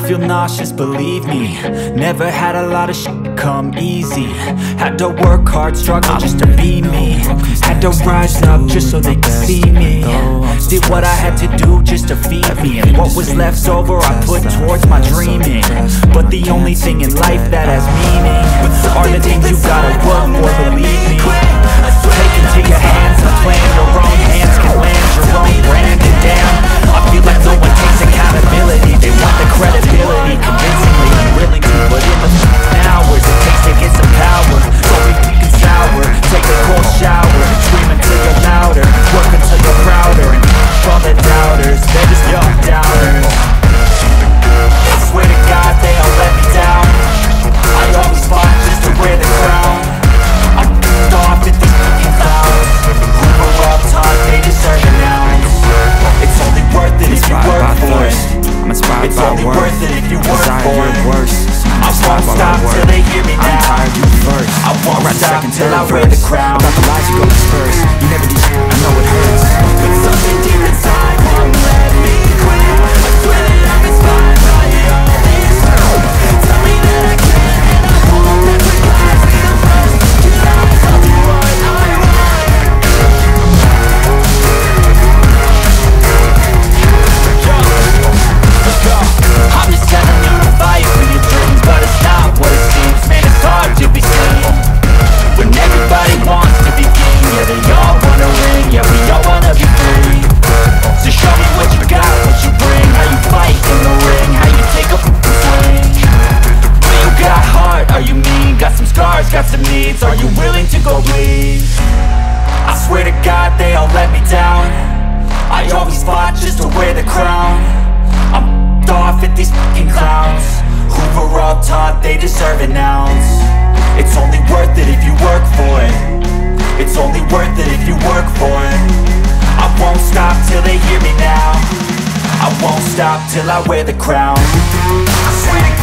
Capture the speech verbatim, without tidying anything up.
feel nauseous, believe me. Never had a lot of shit come easy. Had to work hard, struggle just to be me. Had to rise up just so they could see me. Did what I had to do just to feed me, and what was left over I put towards my dreaming. But the only thing in life that has meaning are the things you gotta work for, believe me. Take into your hands and plan your own hands can land your own brand. And damn, I feel like no one takes accountability. They want the credibility, convincingly willing to put in the hours it takes to get some power. So we weak and sour, take a cold shower, scream until you're louder, work until you're prouder, and all the doubters, they're just young doubters. I swear to God they all let me down. I always fought just to wear the crown. I'm f***ed off at these fucking clowns who were all taught they deserve an ounce. It's only worth it if you work for it. I'm inspired It's by only work. worth it if you work Desire for your it. worst. I won't stop till they hear me now. I'm tired, you first. I won't I'll write the stop second, till third I wear verse. the crown. About the lies you go disperse. You never do shit, I know it hurts. But something deep inside won't let me quit. I swear that I'm inspired by all this. Tell me that I can, and I won't ever class me the first. Cause I'll tell you what I want. Let's go. I'm just telling you to fight for your dreams, but it's not what it seems. Man, it's hard to be seen when everybody wants to be king. Yeah, they all wanna ring, yeah, we all wanna be free. So show me what you got, what you bring, how you fight in the ring, how you take a f***ing swing. Do you got heart, are you mean? Got some scars, got some needs, are you willing to go bleed? I swear to God they all let me down. I always fought just to wear the crown. I'm f***ed off at these fucking clowns who were all taught they deserve an ounce. It's only worth it if you work for it. It's only worth it if you work for it. I won't stop till they hear me now. I won't stop till I wear the crown. I swear to